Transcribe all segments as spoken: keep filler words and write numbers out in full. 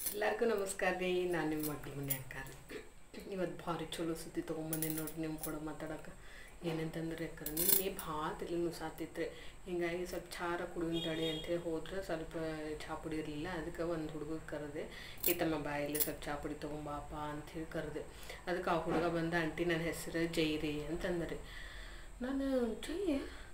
ಎಲ್ಲರಿಗೂ ನಮಸ್ಕಾರ ರೀ. ನಾನು ನಿಮ್ಮ ಮಗ್ಳ ಮನೆ ಅಕ್ಕ ರೀ. ಇವತ್ತು ಭಾರಿ ಚಲೋ ಸುದ್ದಿ ತೊಗೊಂಬಂದಿನಿ ನೋಡ್ರಿ ನಿಮ್ಮ ಕೂಡ ಮಾತಾಡೋಕೆ. ಏನಂತಂದ್ರೆ ಅಕ್ಕರ ನಿನ್ನೆ ಭಾಳ ತಲೆ ನುಸಾತಿತ್ತು. ಹಿಂಗಾಗಿ ಸ್ವಲ್ಪ ಚಾರ ಕುಡಿಯೋನ್ ತಡಿ ಅಂಥೇಳಿ ಹೋದ್ರೆ ಸ್ವಲ್ಪ ಚಹಾ ಪುಡಿ ಇರಲಿಲ್ಲ. ಅದಕ್ಕೆ ಒಂದು ಹುಡುಗ ಕರೆದೆ, ಈ ತಮ್ಮ ಬಾಯಲ್ಲಿ ಸ್ವಲ್ಪ ಚಹಾ ಪುಡಿ ತೊಗೊಂಬಾಪ ಅಂಥೇಳಿ ಕರೆದೆ. ಅದಕ್ಕೆ ಆ ಹುಡುಗ ಬಂದ, ಆಂಟಿ ನನ್ನ ಹೆಸರು ಜೈರಿ ಅಂತಂದ್ರೆ. ನಾನು ಜಯ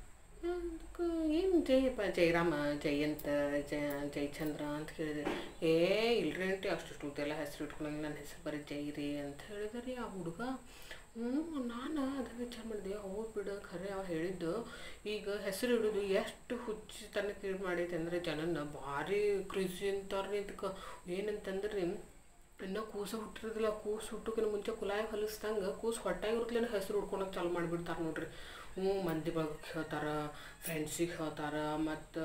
ಅದಕ್ಕೆ ಏನು ಜಯಪ್ಪ, ಜಯರಾಮ, ಜಯಂತ, ಜಯ ಜಯಚಂದ್ರ ಅಂತ ಕೇಳಿದೆ. ಏ ಇಲ್ರಿ ಆಂಟಿ ಅಷ್ಟು ಎಲ್ಲ ಹೆಸರು ಇಟ್ಕೊಂಡಂಗೆ ನನ್ನ ಹೆಸರು ಬರೀ ಜೈರಿ ಅಂತ ಹೇಳಿದೆ ರೀ ಆ ಹುಡುಗ. ಹ್ಞೂ ನಾನು ಅದನ್ನು ವಿಚಾರ ಮಾಡಿದೆ, ಅವ್ರು ಬಿಡು ಖರೆ ಅವ ಹೇಳಿದ್ದು. ಈಗ ಹೆಸರು ಇಡೋದು ಎಷ್ಟು ಹುಚ್ಚಿ ತನಕ ಇದು ಮಾಡೈತೆ ಅಂದರೆ ಜನನ ಭಾರಿ ಕ್ರೇಜಿ ಅಂತಾರೆ ರೀ. ಇದಕ್ಕೆ ಏನಂತಂದ್ರೆ ಇನ್ನೂ ಕೂಸು ಹುಟ್ಟಿರೋದಿಲ್ಲ, ಕೂಸು ಹುಟ್ಟೋಕಿನ ಮುಂಚೆ ಕುಲಾಯಿ ಹೊಲಿಸ್ದಂಗೆ ಕೂಸು ಹೊಟ್ಟಾಗಿರ್ತ್ಲೇನೆ ಹೆಸರು ಹುಡ್ಕೊಳಕ್ಕೆ ಚಾಲು ಮಾಡಿಬಿಡ್ತಾರೆ ನೋಡ್ರಿ. ಹ್ಞೂ ಮಂದಿ ಬಳಗಕ್ಕೆ ಹೇಳ್ತಾರೆ, ಫ್ರೆಂಡ್ಸಿಗೆ ಹೇಳ್ತಾರೆ, ಮತ್ತು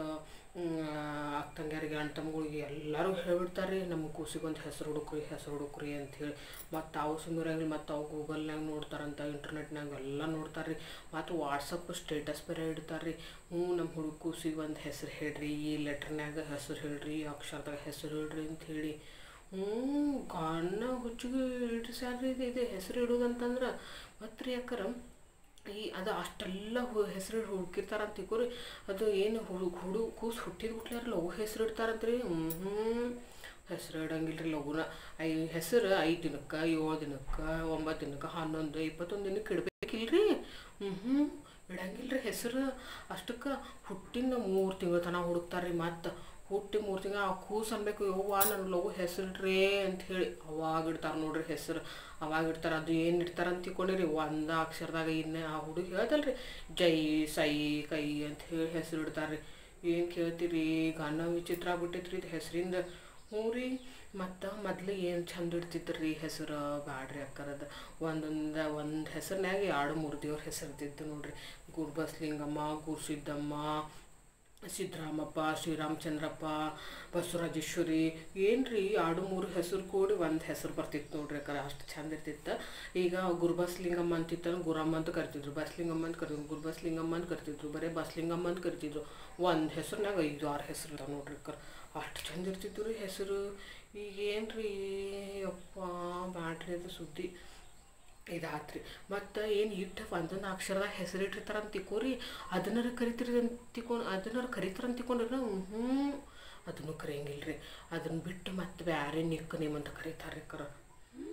ಅಕ್ಕ ತಂಗಿಯರಿಗೆ ಅಣ್ಣ ತಮ್ಮಗಳಿಗೆ ಎಲ್ಲರೂ ಹೇಳ್ಬಿಡ್ತಾರೆ ರೀ, ನಮ್ಮ ಕೂಸಿಗೆ ಒಂದು ಹೆಸರು ಹುಡುಕ್ರಿ ಹೆಸರು ಹುಡುಕ್ರಿ ಅಂಥೇಳಿ. ಮತ್ತು ಅವು ಸುಮ್ಮನೆ ಮತ್ತು ಅವು ಗೂಗಲ್ನಾಗ ನೋಡ್ತಾರಂತ, ಇಂಟರ್ನೆಟ್ನಾಗ ಎಲ್ಲ ನೋಡ್ತಾರೆ ರೀ. ಮತ್ತು ವಾಟ್ಸಪ್ ಸ್ಟೇಟಸ್ ಬೇರೆ ಇಡ್ತಾರೆ ರೀ. ಹ್ಞೂ ನಮ್ಮ ಹುಡುಗ ಕೂಸಿಗೆ ಒಂದು ಹೆಸರು ಹೇಳ್ರಿ, ಈ ಲೆಟ್ರ್ನಾಗ ಹೆಸರು ಹೇಳ್ರಿ, ಈ ಅಕ್ಷರದಾಗ ಹೆಸರು ಹೇಳ್ರಿ ಅಂಥೇಳಿ. ಹ್ಞೂ ಗಣ್ಣ ಹುಚ್ಚಿಗೆ ಇಡ್ರಿ ಸ್ಯಾಲ್ರಿ ಇದೆ ಇದೆ ಹೆಸರು ಇಡೋದಂತಂದ್ರೆ. ಮತ್ತು ರೀ ಯಾಕರ ಈ ಅದು ಅಷ್ಟೆಲ್ಲ ಹು ಹೆಸರು ಹುಡುಕಿರ್ತಾರಂತ ತಿಳ್ಕೊರಿ. ಅದು ಏನು ಹುಡುಗ ಹುಡು ಕೂಸು ಹುಟ್ಟಿದ ಬಿಟ್ಲಾರ ಲಘು ಹೆಸರು ಇಡ್ತಾರಂತ ರೀ. ಹ್ಞೂ ಹೆಸರು ಇಡಂಗಿಲ್ಲ ರೀ ಲಘುನ. ಐ ಹೆಸರು ಐದು ದಿನಕ್ಕೆ, ಏಳು ದಿನಕ್ಕೆ, ಒಂಬತ್ತು ದಿನಕ್ಕೆ, ಹನ್ನೊಂದು ಇಪ್ಪತ್ತೊಂದು ದಿನಕ್ಕೆ ಇಡಬೇಕಿಲ್ರಿ. ಹ್ಞೂ ಹ್ಞೂ ಇಡಂಗಿಲ್ಲ ರೀ ಹೆಸರು. ಅಷ್ಟಕ್ಕೆ ಹುಟ್ಟಿನ ಮೂರು ತಿಂಗಳು ತನಕ ಹುಡುಕ್ತಾರೆ ರೀ. ಮತ್ತು ಹುಟ್ಟಿ ಮೂರು ತಿಂಗಳು ಆ ಕೂಸು ಅನ್ಬೇಕು, ಯವ್ವ ನನ್ನ ಲಘು ಹೆಸರು ಇಡ್ರಿ ಅಂಥೇಳಿ ಅವಾಗ ಇಡ್ತಾರೆ ನೋಡ್ರಿ ಹೆಸರು. ಅವಾಗ ಇಡ್ತಾರೆ. ಅದು ಏನು ಇಡ್ತಾರೆ ಅಂತ ತಿಳ್ಕೊಂಡಿರಿ, ಒಂದು ಅಕ್ಷರದಾಗ ಇನ್ನು ಆ ಹುಡುಗ ಹೇಳ್ದಲ್ರಿ ಜೈ ಸೈ ಕೈ ಅಂತ ಹೇಳಿ ಹೆಸರು ಇಡ್ತಾರೆ ರೀ. ಏನು ಕೇಳ್ತೀರಿ, ಗಣ್ಣ ವಿಚಿತ್ರ ಆಗ್ಬಿಟ್ಟೈತ್ರಿ ಇದು ಹೆಸರಿಂದ. ಹ್ಞೂ ರೀ. ಮತ್ತು ಮೊದಲು ಏನು ಚಂದ ಇಡ್ತಿದ್ರು ರೀ ಹೆಸರು, ಬ್ಯಾಡ್ರಿ ಅಕ್ಕರದ ಒಂದೊಂದು ಒಂದು ಹೆಸರಿನಾಗ ಎರಡು ಮೂರು ದೇವ್ರ ಹೆಸರು ಇರ್ತಿತ್ತು ನೋಡ್ರಿ. ಗುರುಬಸಲಿಂಗಮ್ಮ, ಗುರುಸಿದ್ದಮ್ಮ, ಸಿದ್ದರಾಮಪ್ಪ, ಶ್ರೀರಾಮಚಂದ್ರಪ್ಪ, ಬಸವರಾಜೇಶ್ವರಿ, ಏನು ರೀ ಎರಡು ಮೂರು ಹೆಸರು ಕೂಡಿ ಒಂದು ಹೆಸರು ಬರ್ತಿತ್ತು ನೋಡ್ರಿ ಅಕ್ಕ. ಅಷ್ಟು ಚಂದ ಇರ್ತಿತ್ತು. ಈಗ ಗುರುಬಸಲಿಂಗಮ್ಮ ಅಂತಿತ್ತು, ಗುರಮ್ಮ ಅಂತ ಕರಿತಿದ್ರು, ಬಸಲಿಂಗಮ್ಮ ಅಂತ ಕರಿತಿದ್ರು, ಗುರುಬಸಲಿಂಗಮ್ಮ ಅಂತ ಕರಿತಿದ್ರು, ಬರೀ ಬಸಲಿಂಗಮ್ಮ ಅಂತ ಕರಿತಿದ್ರು. ಒಂದು ಹೆಸರಿನಾಗ ಐದು ಆರು ಹೆಸರು ಇರ್ತಾವೆ ನೋಡ್ರಿ ಅಕ್ಕ. ಅಷ್ಟು ಚಂದ ಇರ್ತಿತ್ತು ರೀ ಹೆಸರು. ಈಗೇನು ರೀ ಅಪ್ಪ ಬ್ಯಾಡ್ರಿ ಅದು ಸುದ್ದಿ ಇದಾತ್ರಿ. ಮತ್ತು ಏನು ಇಟ್ಟು ಒಂದೊಂದು ಅಕ್ಷರದಾಗ ಹೆಸರು ಇಟ್ಟಿರ್ತಾರಂತ ತಿಳ್ಕೊರಿ, ಅದನ್ನಾರ ಕರಿತಿರಿ ಅಂತ ತಿಳ್ಕೊಂಡು ಅದನ್ನಾರ ಕರಿತಾರಂತ ತಿಳ್ಕೊಂಡ್ರೆ ಹ್ಞೂ ಅದನ್ನು ಕರೆಯಂಗಿಲ್ಲ ರೀ. ಅದನ್ನು ಬಿಟ್ಟು ಮತ್ತು ಬೇರೆ ನಿಕ್ ನೇಮ್ ಅಂತ ಕರೀತಾರೆ ರೀ ಕರ. ಹ್ಞೂ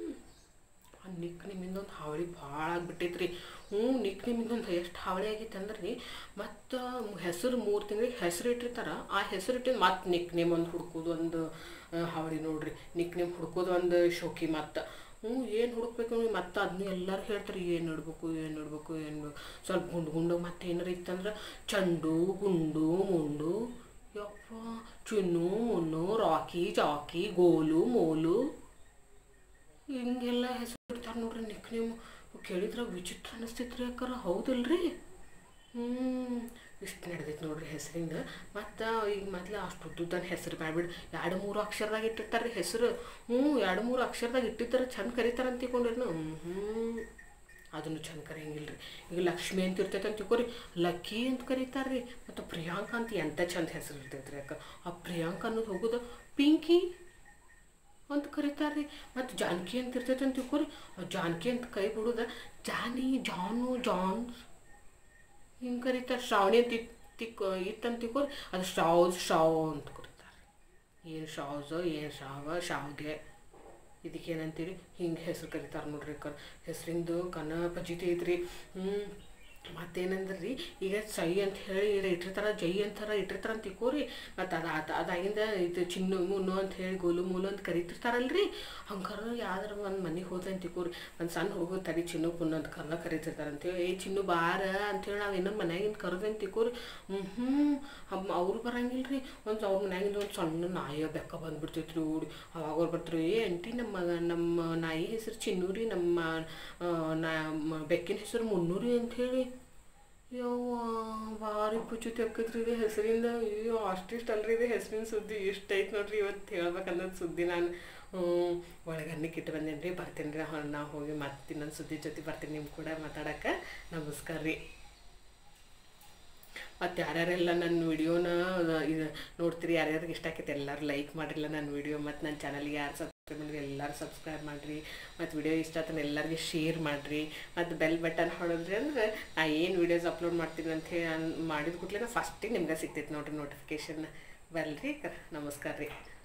ಆ ನಿಕ್ ನೇಮಿಂದೊಂದು ಹಾವಳಿ ಭಾಳ ಆಗಿಬಿಟ್ಟೈತೆ ರೀ. ಹ್ಞೂ ನಿಕ್ ನೇಮಿಂದೊಂದು ಎಷ್ಟು ಹಾವಳಿ ಆಗೈತೆ ಅಂದ್ರೆ ರೀ, ಮತ್ತು ಹೆಸರು ಮೂರು ತಿಂಗಳಿಗೆ ಹೆಸರು ಇಟ್ಟಿರ್ತಾರೆ. ಆ ಹೆಸರು ಇಟ್ಟಿದ್ದು ಮತ್ತು ನಿಕ್ ನೇಮ್ ಒಂದು ಹುಡ್ಕೋದು ಒಂದು ಹಾವಳಿ ನೋಡ್ರಿ. ನಿಕ್ ನೇಮ್ ಹುಡ್ಕೋದು ಒಂದು ಶೋಕಿ. ಮತ್ತು ಹ್ಞೂ ಏನು ಹುಡುಕ್ಬೇಕು ನೋಡಿ, ಮತ್ತು ಅದನ್ನ ಎಲ್ಲರೂ ಹೇಳ್ತಾರೆ ಏನು ಇಡ್ಬೇಕು ಏನು ಇಡ್ಬೇಕು ಏನು ಸ್ವಲ್ಪ ಗುಂಡು ಗುಂಡು. ಮತ್ತು ಏನಾರು ಇತ್ತಂದ್ರೆ ಚಂಡು ಗುಂಡು ಮುಂಡು, ಯಪ್ಪ ಚಿನ್ನು ಮುನ್ನು, ರಾಕಿ ಜಾಕಿ, ಗೋಲು ಮೋಲು, ಹಿಂಗೆಲ್ಲ ಹೆಸರು ಇಡ್ತಾರೆ ನೋಡ್ರಿ ನಿಕ್ ನೇಮ್. ಕೇಳಿದ್ರೆ ವಿಚಿತ್ರ ಅನ್ನಿಸ್ತೈತ್ರಿ ಅಕ್ಕಾರ, ಹೌದಲ್ರಿ? ಹ್ಞೂ ಇಷ್ಟು ನಡೆದೈತೆ ನೋಡ್ರಿ ಹೆಸರಿಂದ. ಮತ್ತು ಈಗ ಮೊದಲು ಅಷ್ಟು ಉದ್ದುದ್ದನ ಹೆಸರು ಬ್ಯಾಡ್ಬಿಡು, ಎರಡು ಮೂರು ಅಕ್ಷರದಾಗ ಇಟ್ಟಿರ್ತಾರೆ ರೀ ಹೆಸರು. ಹ್ಞೂ ಎರಡು ಮೂರು ಅಕ್ಷರದಾಗ ಇಟ್ಟಿರ್ತಾರೆ, ಚಂದ ಕರೀತಾರೆ ಅಂತ ತಿಳ್ಕೊಂಡ್ರಿ. ಹ್ಞೂ ಅದನ್ನು ಚಂದ ಕರೆಯಂಗಿಲ್ಲ ರೀ. ಈಗ ಲಕ್ಷ್ಮಿ ಅಂತ ಇರ್ತೈತೆ ಅಂತ ತಿಳ್ಕೊರಿ, ಲಕ್ಕಿ ಅಂತ ಕರೀತಾರೆ ರೀ. ಮತ್ತು ಪ್ರಿಯಾಂಕ ಅಂತ ಎಂಥ ಚಂದ ಹೆಸರು ಇರ್ತೈತೆ ರೀ ಅಕ್ಕ. ಆ ಪ್ರಿಯಾಂಕ ಅನ್ನೋದು ಹೋಗೋದು ಪಿಂಕಿ ಅಂತ ಕರೀತಾರೆ ರೀ. ಮತ್ತು ಜಾನಕಿ ಅಂತ ಇರ್ತೈತೆ ಅಂತ ತಿಳ್ಕೊರಿ, ಜಾನಕಿ ಅಂತ ಕೈ ಬಿಡೋದು ಜಾನಿ, ಜಾನು, ಜಾನ್ ಹಿಂಗೆ ಕರೀತಾರೆ. ಶ್ರಾವಣಿ ಅಂತ ತಿಕ್ ಇತ್ತಂತ ತಿಳ್ಕೊರಿ, ಅದು ಶಾವ್ಸ್ ಶಾವ್ ಅಂತ ಕರೀತಾರೆ. ಏನು ಶಾವ್ಸೋ ಏನು ಶಾವ ಶಾವ್ಗೆ ಇದಕ್ಕೇನಂತೀರಿ ಹಿಂಗೆ ಹೆಸ್ರು ಕರೀತಾರೆ ನೋಡ್ರಿ ಅಕ್ಕ. ಹೆಸರಿಂದು ಕನ ಪಜಿತಿ ಐತ್ರಿ. ಹ್ಞೂ ಮತ್ತೇನಂದ್ರೆ ರೀ, ಈಗ ಸೈ ಅಂತ ಹೇಳಿ ಇಟ್ಟಿರ್ತಾರೆ, ಜೈ ಅಂತಾರ ಇಟ್ಟಿರ್ತಾರೆ ಅಂತ ತಿಳ್ಕೊರಿ. ಮತ್ತು ಅದು ಅದು ಅದಾಗಿಂದ ಇದು ಚಿನ್ನು ಮುನ್ನು ಅಂತ ಹೇಳಿ ಗೋಲು ಮೂಲು ಅಂತ ಕರಿತಿರ್ತಾರಲ್ರಿ. ಹಂಗಾರ ಯಾವ್ದಾರ ಒಂದು ಮನೆಗೆ ಹೋದ್ರೆ ಅಂತ ತಿಳ್ಕೊರಿ, ಒಂದು ಸಣ್ಣ ಹುಡುಗ ತಡಿ ಚಿನ್ನು ಪುನ್ನು ಅಂತ ಕರ್ನ ಕರಿತಿರ್ತಾರೆ ಅಂತೇಳಿ, ಏ ಚಿನ್ನು ಬಾರ ಅಂಥೇಳಿ ನಾವು ಇನ್ನೊಂದು ಮನ್ಯಾಗಿಂದ ಕರೆದು ಅಂತ ತಿಳ್ಕೊರಿ. ಹ್ಞೂ ಹ್ಞೂ ಅವ್ರು ಬರಂಗಿಲ್ಲ ರೀ. ಒಂದು ಅವ್ರ ಮನ್ಯಾಗಿಂದ ಒಂದು ಸಣ್ಣ ನಾಯಿಯ ಬೆಕ್ಕ ಬಂದುಬಿಡ್ತೈತ್ರಿ ಓಡಿ. ಅವಾಗ ಅವ್ರು ಬರ್ತಾರೆ, ಏ ಆಂಟಿ ನಮ್ಮ ನಮ್ಮ ನಾಯಿ ಹೆಸರು ಚಿನ್ನು ರೀ, ನಮ್ಮ ನಾ ಬೆಕ್ಕಿನ ಹೆಸರು ಮುನ್ನೂರಿ ಅಂಥೇಳಿ. ಯವ್ವ ಭಾರಿ ಪುಚ್ಚುತಿ ಆಕೈತ್ರಿ ಇದು ಹೆಸರಿಂದ. ಅಯ್ಯೋ ಅಷ್ಟಿಷ್ಟು ಅಲ್ರಿ ಇದು ಹೆಸರಿನ ಸುದ್ದಿ ಇಷ್ಟು ಐತೆ ನೋಡ್ರಿ. ಇವತ್ತು ಹೇಳ್ಬೇಕನ್ನೋದು ಸುದ್ದಿ ನಾನು ಒಳಗೆ ಅನ್ನಕ್ಕೆ ಇಟ್ಟು ಬಂದೇನಿ ರೀ. ಬರ್ತೀನಿ ರೀ, ನಾ ಹೋಗಿ ಮತ್ತೆ ಇನ್ನೊಂದು ಸುದ್ದಿ ಜೊತೆ ಬರ್ತೀನಿ ನಿಮ್ಮ ಕೂಡ ಮಾತಾಡೋಕೆ. ನಮಸ್ಕಾರ ರೀ. ಮತ್ತು ಯಾರ್ಯಾರೆಲ್ಲ ನನ್ನ ವಿಡಿಯೋನ ಇದು ನೋಡ್ತೀರಿ, ಯಾರ್ಯಾರಿಗೆ ಇಷ್ಟ ಆಕೈತೆ ಎಲ್ಲರೂ ಲೈಕ್ ಮಾಡಿರಲ್ಲ ನನ್ನ ವಿಡಿಯೋ, ಮತ್ತು ನನ್ನ ಚಾನಲ್ಗೆ ಯಾರು ಸಬ್ಸ್ಕ್ರೈಬ್ ಮಾಡಿರಿ ಎಲ್ಲರೂ ಸಬ್ಸ್ಕ್ರೈಬ್ ಮಾಡಿರಿ, ಮತ್ತು ವಿಡಿಯೋ ಇಷ್ಟ ಆತನ ಎಲ್ಲರಿಗೆ ಶೇರ್ ಮಾಡಿರಿ, ಮತ್ತು ಬೆಲ್ ಬಟನ್ ಹೊಡೆದ್ರಿ ಅಂದರೆ ನಾ ಏನು ವೀಡಿಯೋಸ್ ಅಪ್ಲೋಡ್ ಮಾಡ್ತೀನಿ ಅಂತ ಹೇಳಿ ಮಾಡಿದ ಕೂಡಲೇ ಫಸ್ಟಿಗೆ ನಿಮ್ಗೆ ಸಿಗ್ತೈತೆ ನೋಡಿರಿ ನೋಟಿಫಿಕೇಷನ್. ಬಲ್ರಿ ನಮಸ್ಕಾರ ರೀ.